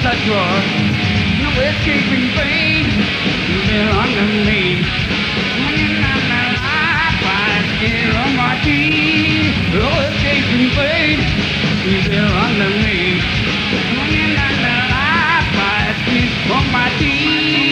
I trust. No escaping fate. You belong to me. When you're not alive, I still on my teeth. No escaping fate. You belong to me. When you're not alive, I still on my teeth.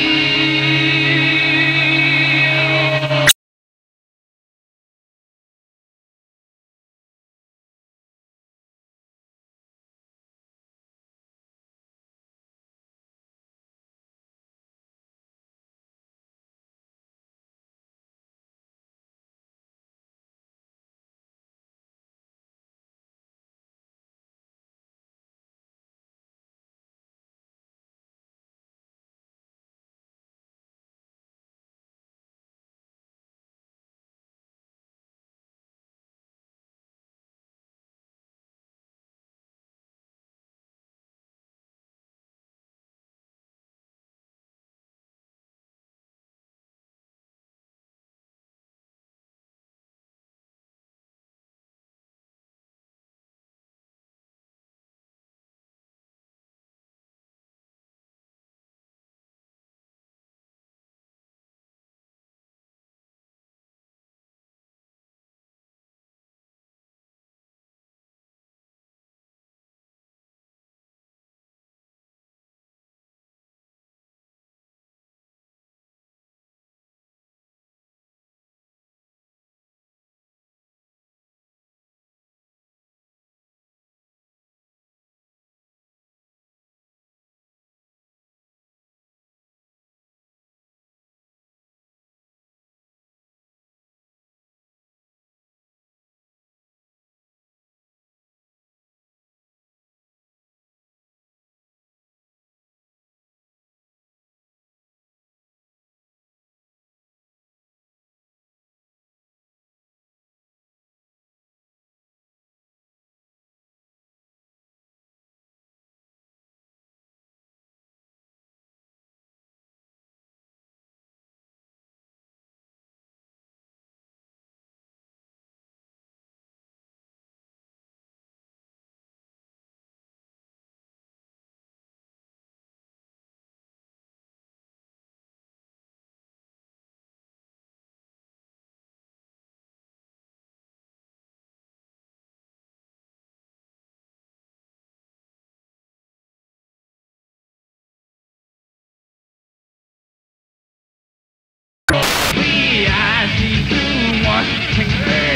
I see too much, take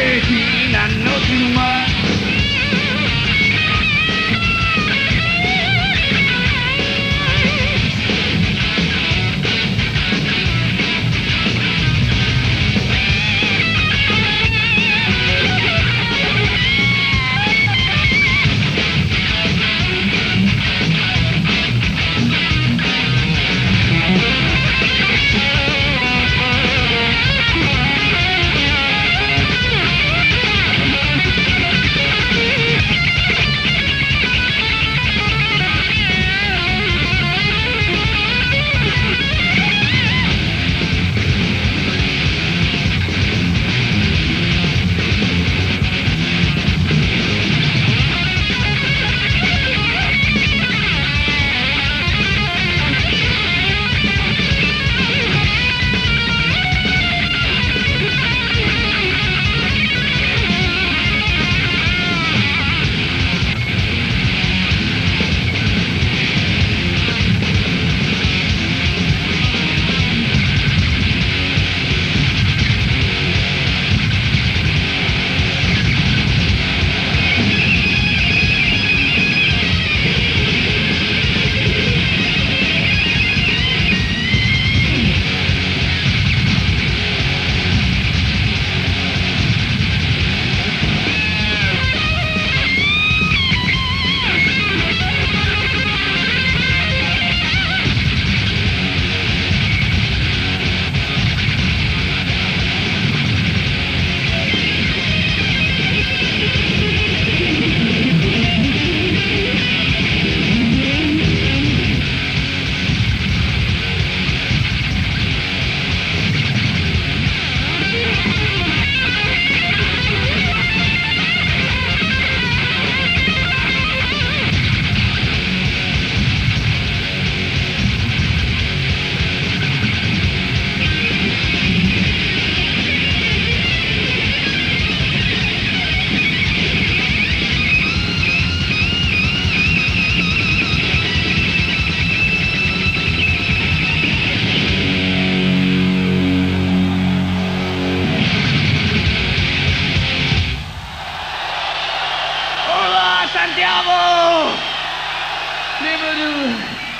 13, I know too much. Bravo! Never do.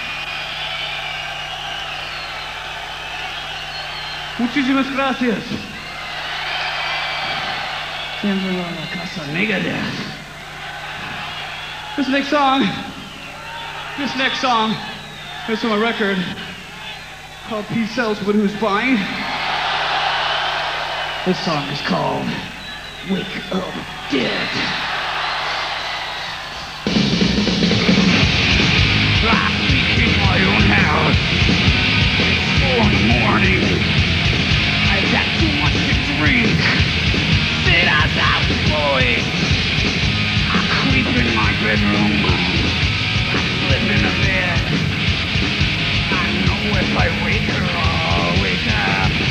Muchísimas gracias. Siempre la casa negra. This next song is from a record called Peace Sells But Who's Buying. This song is called Wake Up Dead. I sleep in my own house. It's 4 in the morning. I've had too much to drink. Sit outside, boy. I creep in my bedroom. I slip in a bed. I know if I wake her, I'll wake up.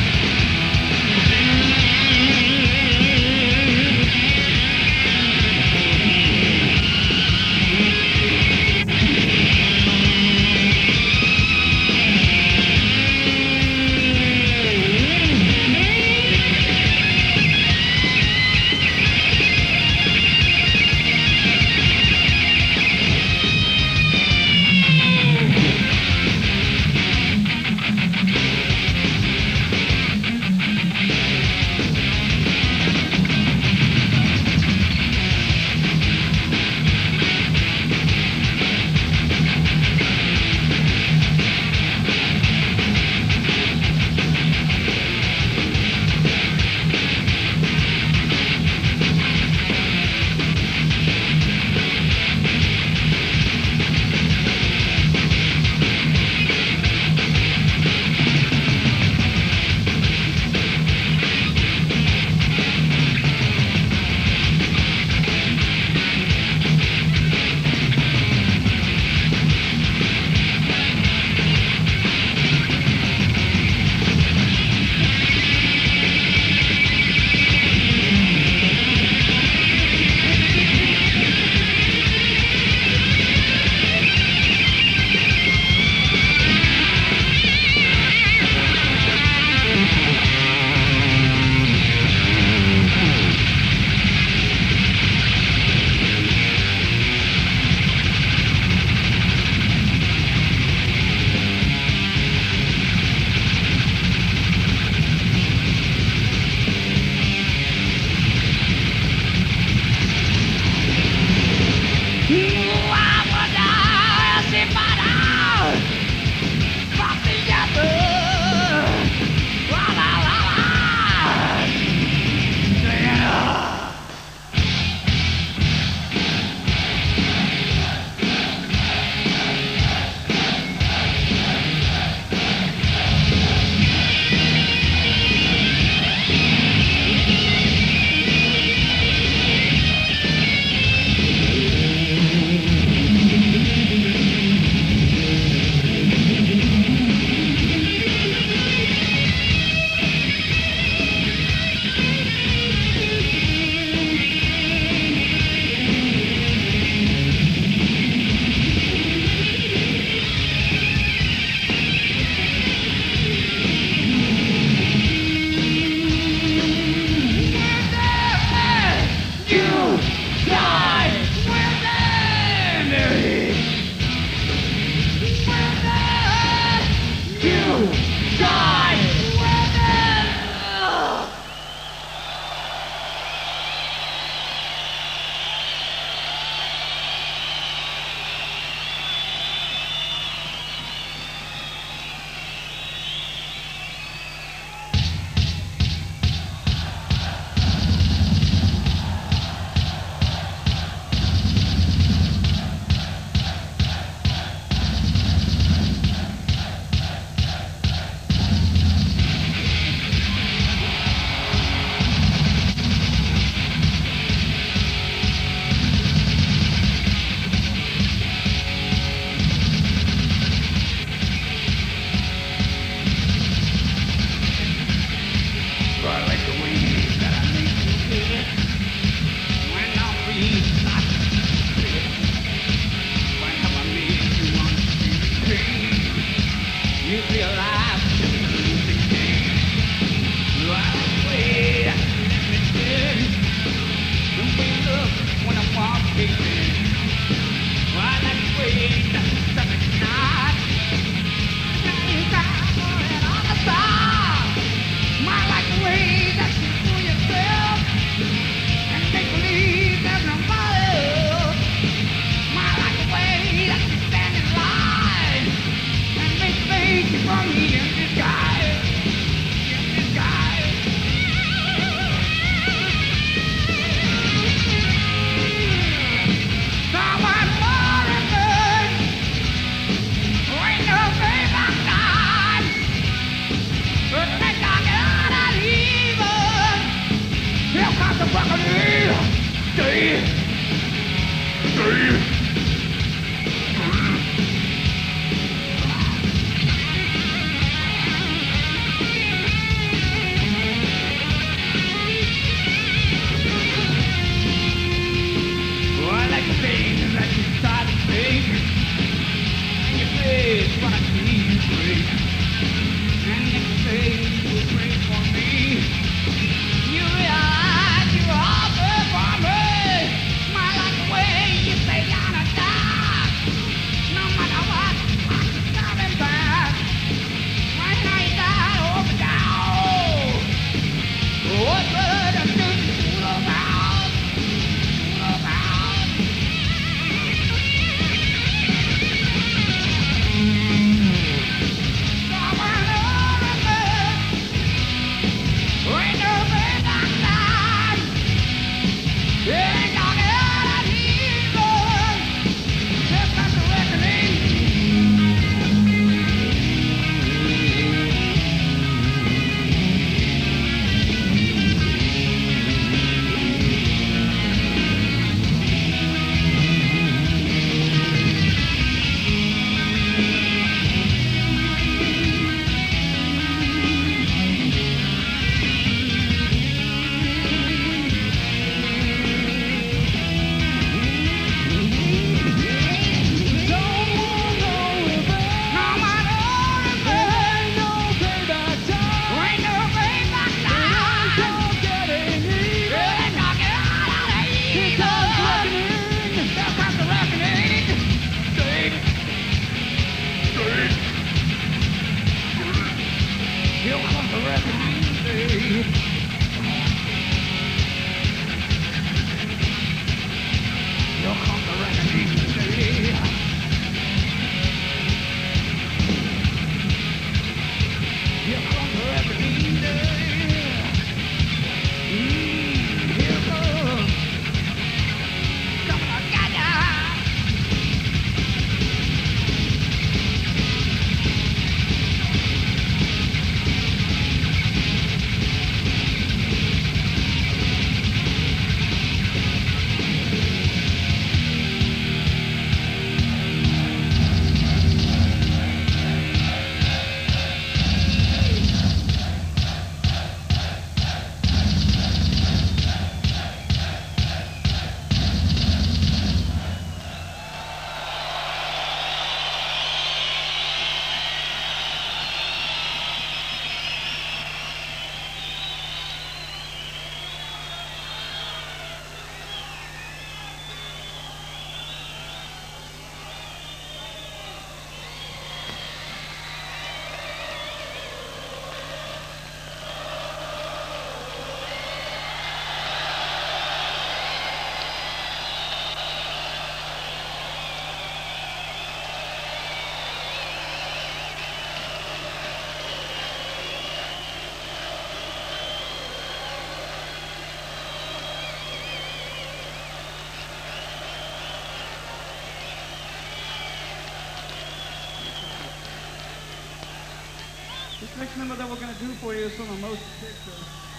This next number that we're going to do for you is from a motion picture.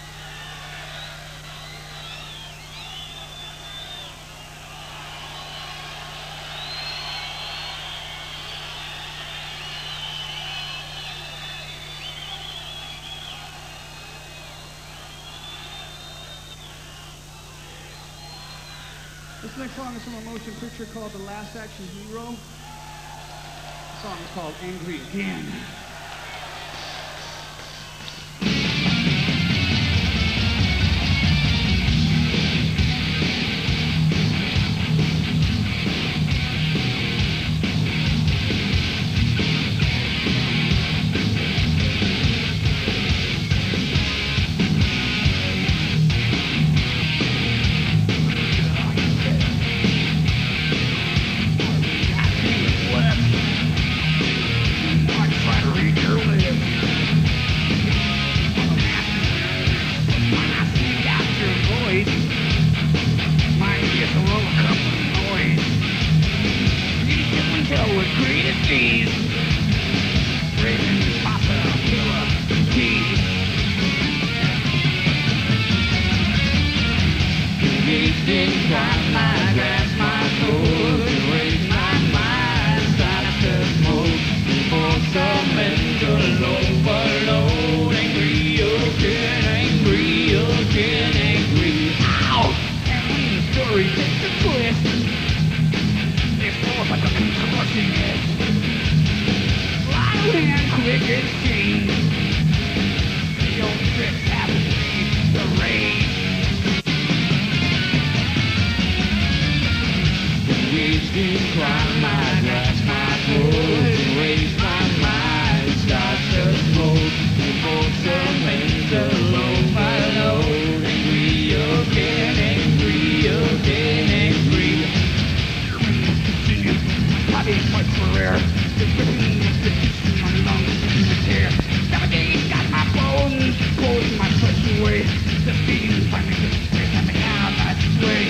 This next song is from a motion picture called The Last Action Hero. The song is called Angry Again. Try to read wasting time, I grasp my goals and raise my mind, start to smoke for some mental overload. Angry again, angry again, angry. Ow! And when the story takes a twist, it's more like a contortion is. Live and quick as change. The old tricks have changed the rage. Wasting time, I grasp my goals and raise my mind, start to smoke before some mental overload. Angry again, angry again, angry. Continue, my body fights for air. The ripping institution, my lungs begin to tear. Navigate, got my bones, pulling my flesh away. The feeling finally disappears, I'm out that way.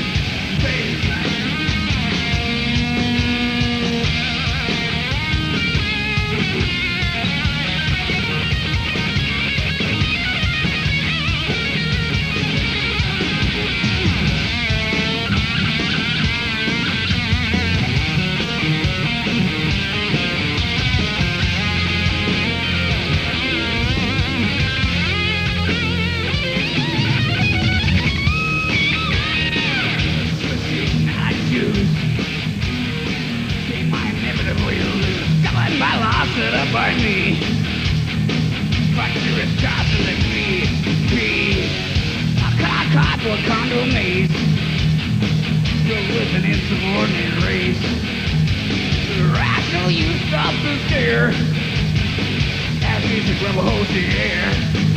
By me, fracture is jostling me. A cardboard condo maze, filled with an insubordinate race. The rational use stops to stare as music rebel holds the air.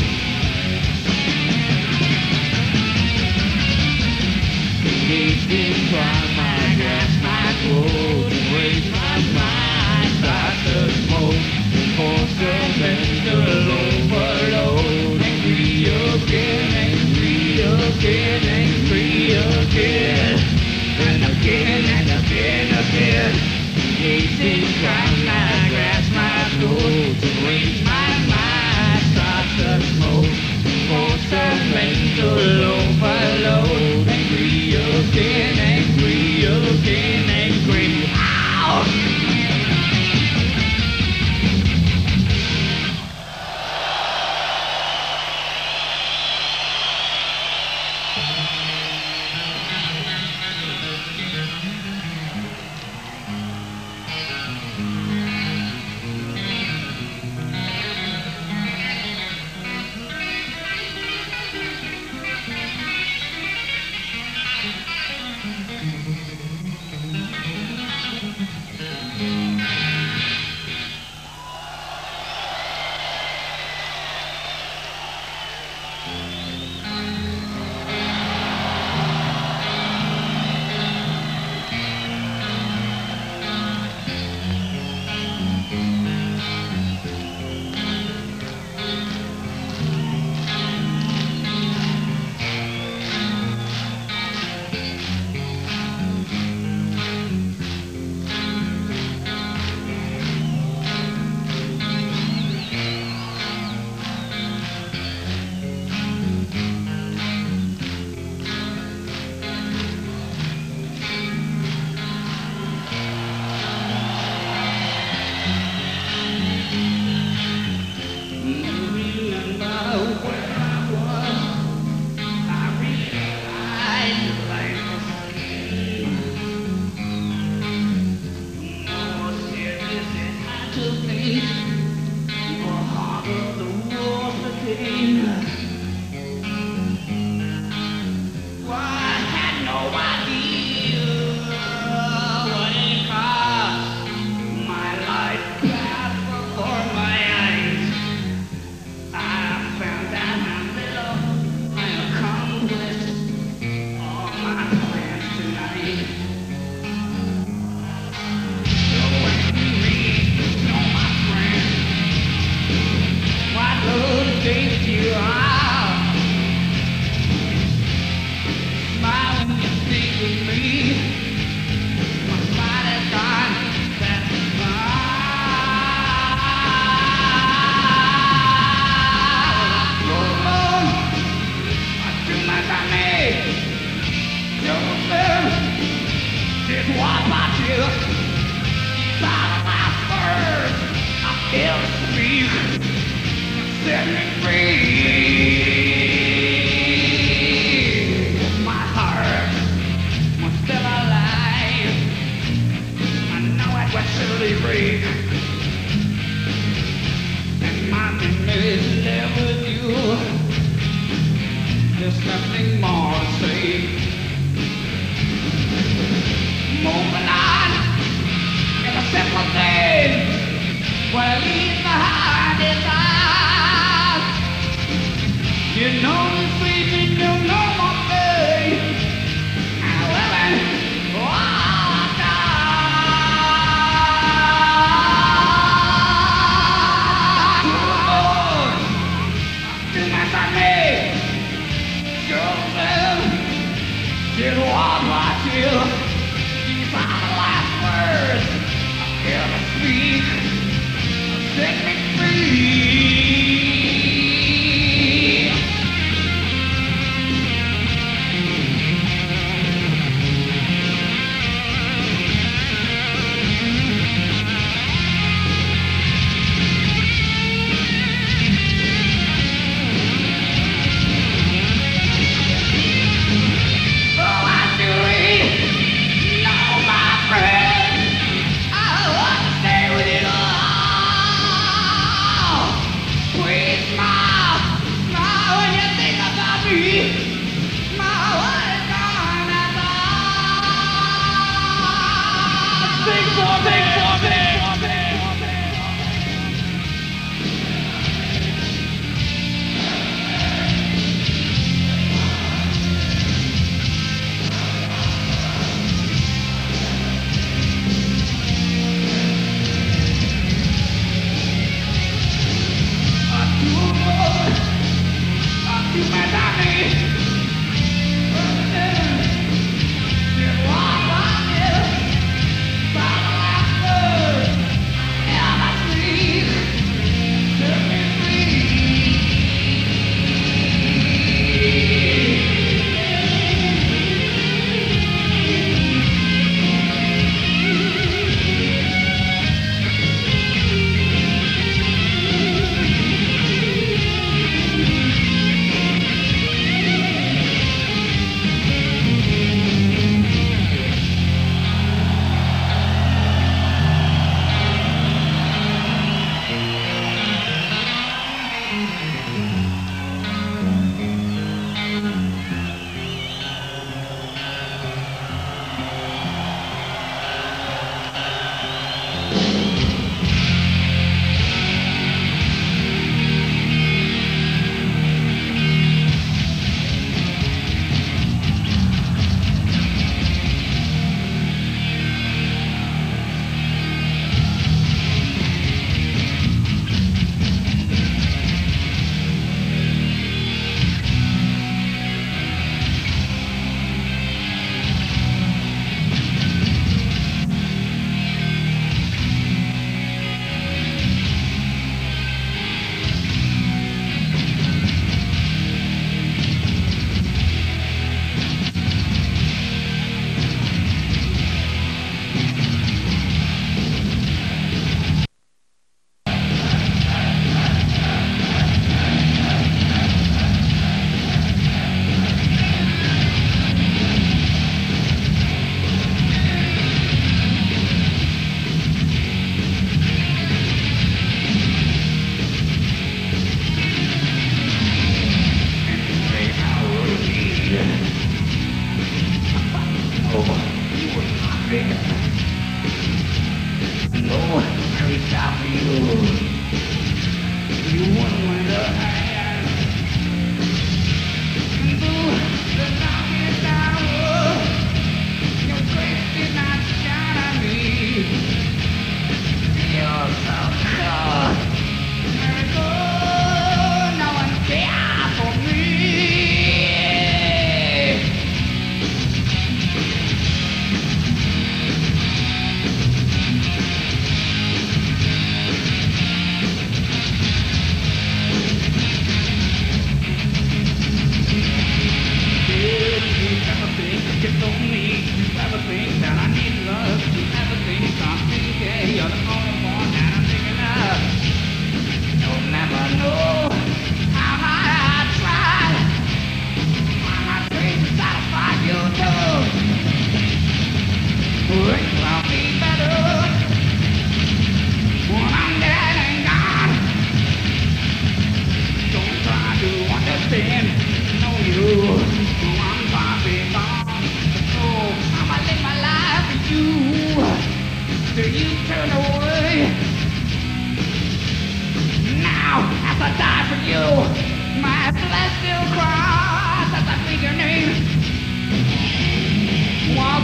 Wasting time, I grasp my goals and raise my mind, start to smoke for some mental overload. Angry again, angry again, angry again, and again and again, again. Wasting time, I grasp my goals and raise my mind, start to smoke for some mental overload. Angry again, angry again, angry. Ow! Just walk my chill. By my words, I feel to speak. Set me free. My heart was still alive. I know it was surely break. And my memories live with you. There's nothing more to say. Moving on, it's a simple thing. What I leave behind is us. You know the sweet and you know my pain. And women walk on. Do my Sunday. Just walk my chill. These are the last words I ever speak. Set me free.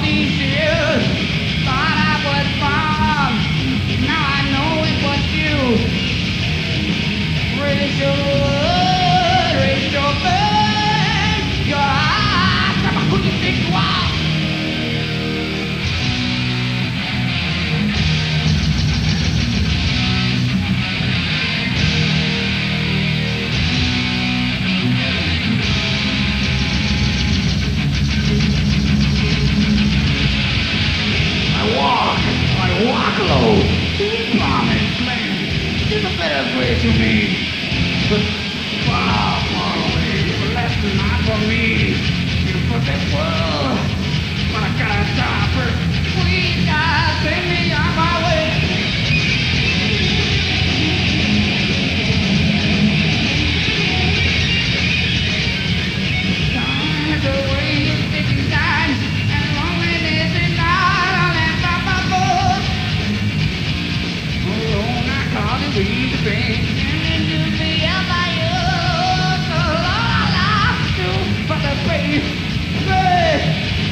these years. Thought I was wrong. Now I know it was you. Raise your bed. Your eyes. Who you think you are? I walk alone. Promise, man. There's a better way to me. But far, far away. For less than not for me. In a perfect world. But I gotta stop her. Please, God, send me on my way. Time is the way you're taking time. And loneliness is not on that top of board. Alone, I call it weed to bring. And you be out by you. So long, I lost you. But the face,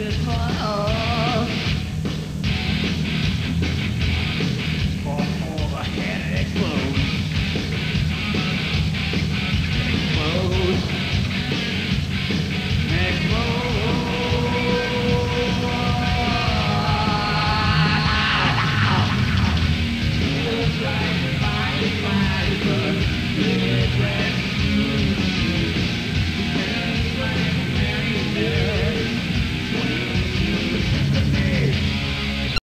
Right, right, right, right,